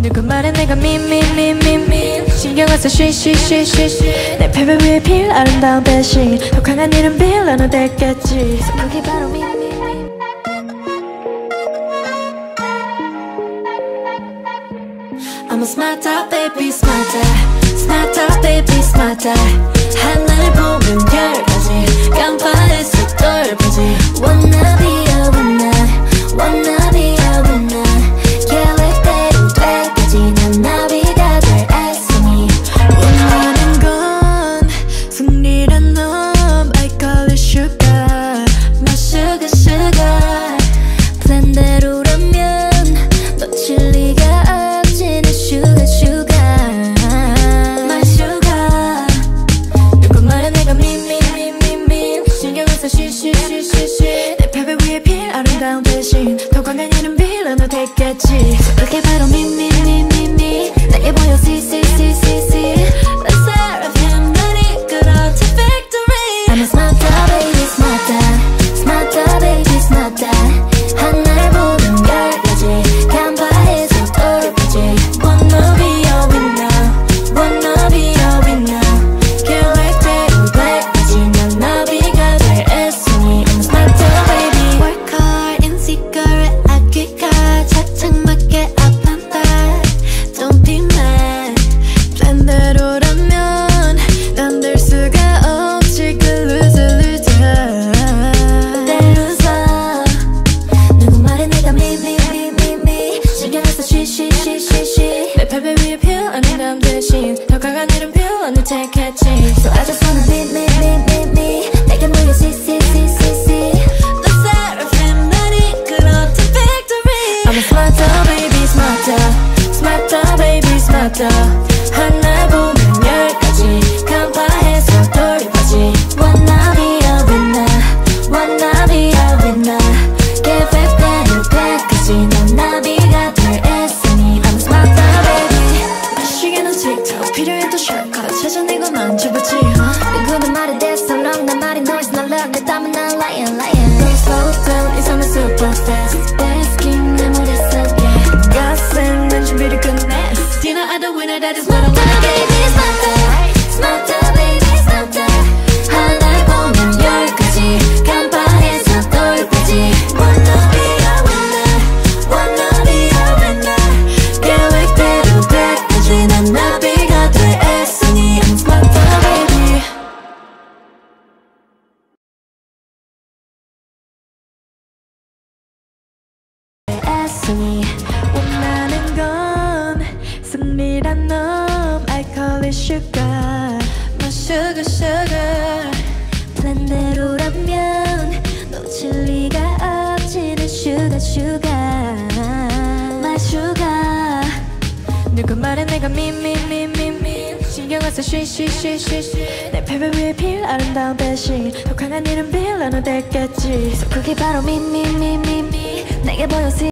누구 말에 내가 미미미미미 신경을 써 쉬쉬쉬쉬쉬 내 패배 위에 필 아름다운 배신 더 강한 이름 빌려도 됐겠지 So 그게 바로 미미미 I'm a smarter baby smarter Smarter baby smarter 하늘 보면 별까지 깜빡했어 덜까지 Wanna be a winner Wanna be a winner 계획대로 될까지 난 나비가 될 애송이 원하는 건 승리란 놈 I call it sugar My sugar sugar 플랜대로라면 놓칠 리가 없지 내 sugar sugar My sugar 누구 말에 내가 미미미미미 신경을 써 쉬쉬쉬쉬쉬 내 패배 위에 필 아름다운 대신 더 강한 이름 빌려도 됐겠지 그게 바로 미미미미미 내게 보여 see see see see see Let's start him 나를 끌어 to victory I'm a smarter baby smarter Smarter baby smarter 하늘 보는 별까지 간파해서 돌까지 Wanna be a winner Wanna be a winner 계획대로 될까지 난 나비가 될 애송이 I'm a smarter baby Work hard in secret 아끼가 착착맞게 up and back Don't be mad 플랜대로라면 난 될 수가 없지 그 loser loser 내 loser 누구 말에 내가 미미미미미 신경을 써 쉬쉬쉬쉬쉬 내 패배 위에 필 아름다움 대신 더 강한 이름 빌려도 됐겠지 So I just wanna be me me me me 내게 모여 see see see see see Let's start him 나를 끌어 to victory I'm a smarter baby smarter Smarter baby smarter 하나 보면 열까지 간파해서 돌까지 Wanna be a winner Wanna be a winner 계획대로 될까지 난 나비가 될 애송이 I'm a smarter baby 시계는 틱톡 필요해도 shortcut 찾아내고 만져보지 누구는 말이 됐어 wrong 난 말이 noise 난 love 내 땀은 난 lion lion Go slow down 이 삶은 super fast Basking 내 머릿속에 가슴 난 준비를 끝냈어 You know I'm the winner that is what I wanna be Smarter Smarter baby smarter 하늘 보면 열까지 간파해서 돌까지 Wanna be a winner Wanna be a winner 계획대로 될까지 난 나비가 될 애송이 I'm smarter baby 애송이 원하는 건 승리란 놈 I call it sugar My sugar sugar 플랜대로라면 놓칠 리가 없지 내 sugar sugar My sugar 누구 말에 내가 미미미미미 신경을 써 쉬쉬쉬쉬쉬 내 패배 위에 필 아름다운 대신 더 강한 이름 빌려도 됐겠지 So 그게 바로 미미미미미 내게 보여 see